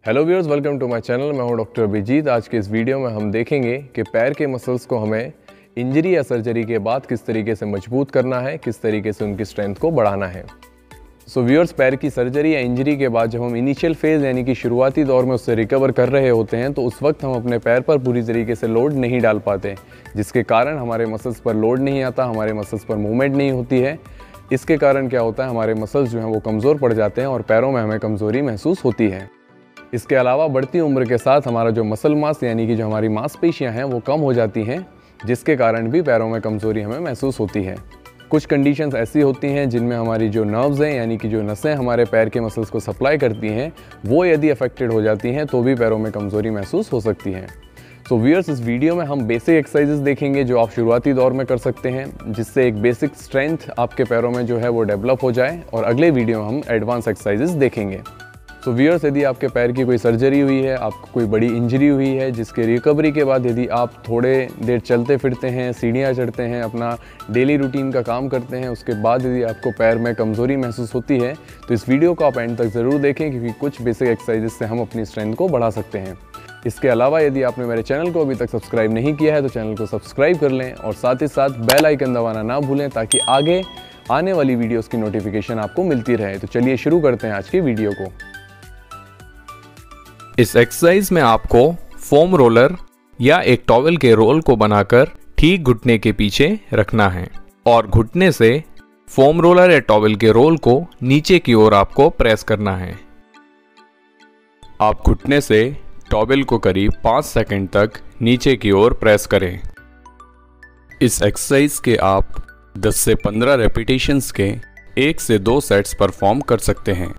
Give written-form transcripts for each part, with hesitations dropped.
Hello viewers, welcome to my channel. मैं हूं doctor Abhijit. आज के इस वीडियो में हम देखेंगे कि पैर के मसल्स को हमें इंजरी या सर्जरी के बाद किस तरीके से मजबूत करना है, किस तरीके से उनकी स्ट्रेंथ को बढ़ाना है। सो व्यूअर्स, पैर की सर्जरी या इंजरी के बाद जब हम इनिशियल फेज़ यानी कि शुरुआती दौर में उससे रिकवर कर रहे होते हैं तो उस वक्त हम अपने पैर पर पूरी तरीके से लोड नहीं डाल पाते, जिसके कारण हमारे मसल्स पर लोड नहीं आता, हमारे मसल्स पर मूवमेंट नहीं होती है। इसके कारण क्या होता है, हमारे मसल्स जो हैं वो कमज़ोर पड़ जाते हैं और पैरों में हमें कमज़ोरी महसूस होती है। इसके अलावा बढ़ती उम्र के साथ हमारा जो मसल मास यानी कि जो हमारी मांसपेशियां हैं वो कम हो जाती हैं, जिसके कारण भी पैरों में कमज़ोरी हमें महसूस होती है। कुछ कंडीशंस ऐसी होती हैं जिनमें हमारी जो नर्व्स हैं यानी कि जो नसें हमारे पैर के मसल्स को सप्लाई करती हैं वो यदि अफेक्टेड हो जाती हैं तो भी पैरों में कमज़ोरी महसूस हो सकती है। सो व्यूअर्स, इस वीडियो में हम बेसिक एक्सरसाइजेस देखेंगे जो आप शुरुआती दौर में कर सकते हैं, जिससे एक बेसिक स्ट्रेंथ आपके पैरों में जो है वो डेवलप हो जाए, और अगले वीडियो में हम एडवांस एक्सरसाइजेस देखेंगे। तो व्यूअर्स, यदि आपके पैर की कोई सर्जरी हुई है, आपको कोई बड़ी इंजरी हुई है, जिसके रिकवरी के बाद यदि आप थोड़े देर चलते फिरते हैं, सीढ़ियाँ चढ़ते हैं, अपना डेली रूटीन का काम करते हैं, उसके बाद यदि आपको पैर में कमज़ोरी महसूस होती है तो इस वीडियो को आप एंड तक ज़रूर देखें, क्योंकि कुछ बेसिक एक्सरसाइजेस से हम अपनी स्ट्रेंथ को बढ़ा सकते हैं। इसके अलावा यदि आपने मेरे चैनल को अभी तक सब्सक्राइब नहीं किया है तो चैनल को सब्सक्राइब कर लें और साथ ही साथ बेल आइकन दबाना ना भूलें, ताकि आगे आने वाली वीडियोज़ की नोटिफिकेशन आपको मिलती रहे। तो चलिए शुरू करते हैं आज की वीडियो को। इस एक्सरसाइज में आपको फोम रोलर या एक टॉवल के रोल को बनाकर ठीक घुटने के पीछे रखना है और घुटने से फोम रोलर या टॉवल के रोल को नीचे की ओर आपको प्रेस करना है। आप घुटने से टॉवल को करीब 5 सेकंड तक नीचे की ओर प्रेस करें। इस एक्सरसाइज के आप 10 से 15 रेपिटेशंस के 1 से 2 सेट्स परफॉर्म कर सकते हैं।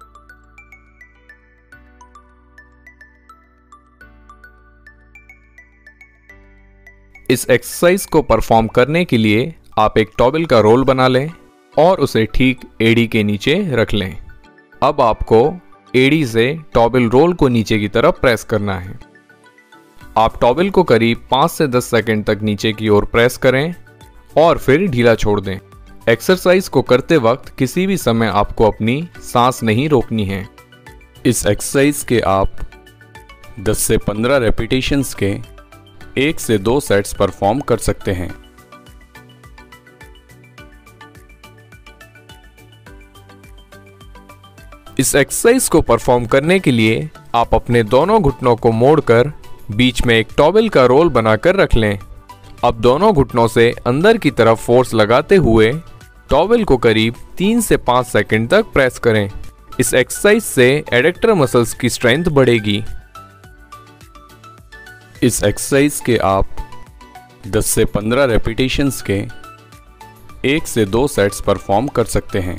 इस एक्सरसाइज को परफॉर्म करने के लिए आप एक टॉवल का रोल बना लें और उसे ठीक एड़ी के नीचे रख लें। अब आपको एड़ी से टॉवल रोल को नीचे की तरफ प्रेस करना है। आप टॉवल को करीब 5 से 10 सेकंड तक नीचे की ओर प्रेस करें और फिर ढीला छोड़ दें। एक्सरसाइज को करते वक्त किसी भी समय आपको अपनी सांस नहीं रोकनी है। इस एक्सरसाइज के आप 10 से 15 रेपिटेशंस के 1 से 2 सेट्स परफॉर्म कर सकते हैं। इस एक्सरसाइज को परफॉर्म करने के लिए आप अपने दोनों घुटनों को मोड़कर बीच में एक टॉवल का रोल बनाकर रख लें। अब दोनों घुटनों से अंदर की तरफ फोर्स लगाते हुए टॉवल को करीब 3 से 5 सेकंड तक प्रेस करें। इस एक्सरसाइज से एडेक्टर मसल्स की स्ट्रेंथ बढ़ेगी। इस एक्सरसाइज के आप 10 से 15 रेपिटेशंस के 1 से 2 सेट्स परफॉर्म कर सकते हैं।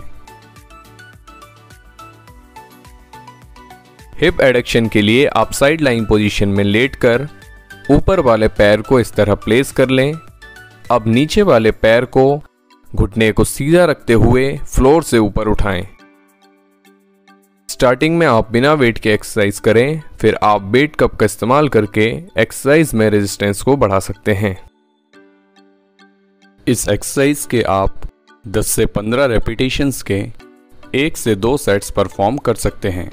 हिप एडक्शन के लिए आप साइड लाइन पोजीशन में लेटकर ऊपर वाले पैर को इस तरह प्लेस कर लें। अब नीचे वाले पैर को घुटने को सीधा रखते हुए फ्लोर से ऊपर उठाएं। स्टार्टिंग में आप बिना वेट के एक्सरसाइज करें, फिर आप वेट कप का इस्तेमाल करके एक्सरसाइज में रेजिस्टेंस को बढ़ा सकते हैं। इस एक्सरसाइज के आप 10 से 15 रेपिटेशंस के 1 से 2 सेट्स परफॉर्म कर सकते हैं।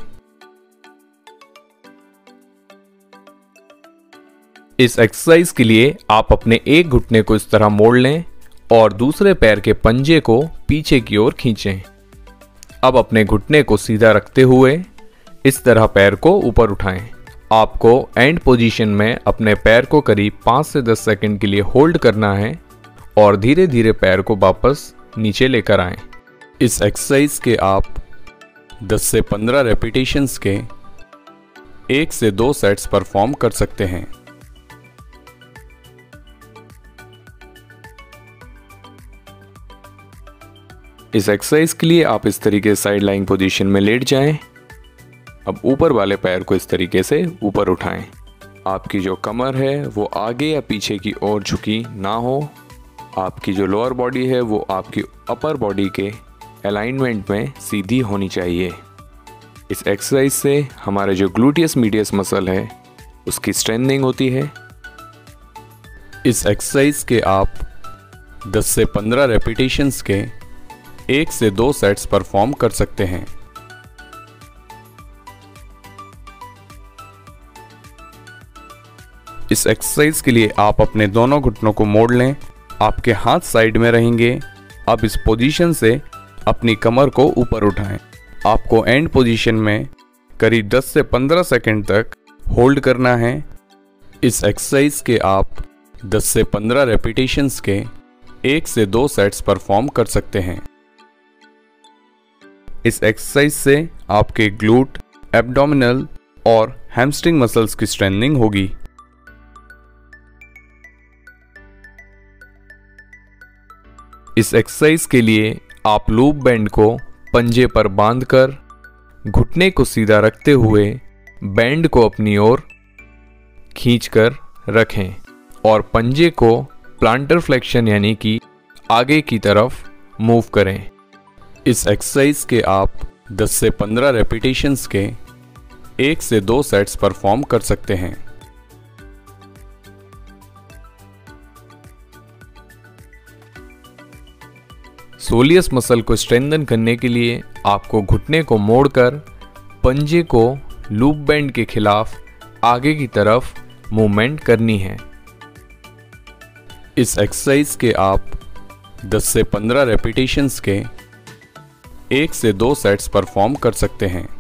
इस एक्सरसाइज के लिए आप अपने एक घुटने को इस तरह मोड़ लें और दूसरे पैर के पंजे को पीछे की ओर खींचें। अब अपने घुटने को सीधा रखते हुए इस तरह पैर को ऊपर उठाएं। आपको एंड पोजीशन में अपने पैर को करीब 5 से 10 सेकंड के लिए होल्ड करना है और धीरे धीरे पैर को वापस नीचे लेकर आएं। इस एक्सरसाइज के आप 10 से 15 रेपिटेशंस के 1 से 2 सेट्स परफॉर्म कर सकते हैं। इस एक्सरसाइज के लिए आप इस तरीके से साइड लाइन पोजीशन में लेट जाएं। अब ऊपर वाले पैर को इस तरीके से ऊपर उठाएं। आपकी जो कमर है वो आगे या पीछे की ओर झुकी ना हो। आपकी जो लोअर बॉडी है वो आपकी अपर बॉडी के अलाइनमेंट में सीधी होनी चाहिए। इस एक्सरसाइज से हमारे जो ग्लूटियस मीडियस मसल है उसकी स्ट्रेंथनिंग होती है। इस एक्सरसाइज के आप 10 से 15 रेपिटेशंस के 1 से 2 सेट्स परफॉर्म कर सकते हैं। इस एक्सरसाइज के लिए आप अपने दोनों घुटनों को मोड़ लें, आपके हाथ साइड में रहेंगे। अब इस पोजीशन से अपनी कमर को ऊपर उठाएं। आपको एंड पोजीशन में करीब 10 से 15 सेकंड तक होल्ड करना है। इस एक्सरसाइज के आप 10 से 15 रेपिटेशंस के 1 से 2 सेट्स परफॉर्म कर सकते हैं। इस एक्सरसाइज से आपके ग्लूट, एब्डोमिनल और हैमस्ट्रिंग मसल्स की स्ट्रेंथनिंग होगी। इस एक्सरसाइज के लिए आप लूप बैंड को पंजे पर बांधकर घुटने को सीधा रखते हुए बैंड को अपनी ओर खींचकर रखें और पंजे को प्लांटर फ्लेक्शन यानी कि आगे की तरफ मूव करें। इस एक्सरसाइज के आप 10 से 15 रेपिटेशंस के 1 से 2 सेट्स परफॉर्म कर सकते हैं। सोलियस मसल को स्ट्रेंथन करने के लिए आपको घुटने को मोड़कर पंजे को लूप बैंड के खिलाफ आगे की तरफ मूवमेंट करनी है। इस एक्सरसाइज के आप 10 से 15 रेपिटेशंस के 1 से 2 सेट्स परफॉर्म कर सकते हैं।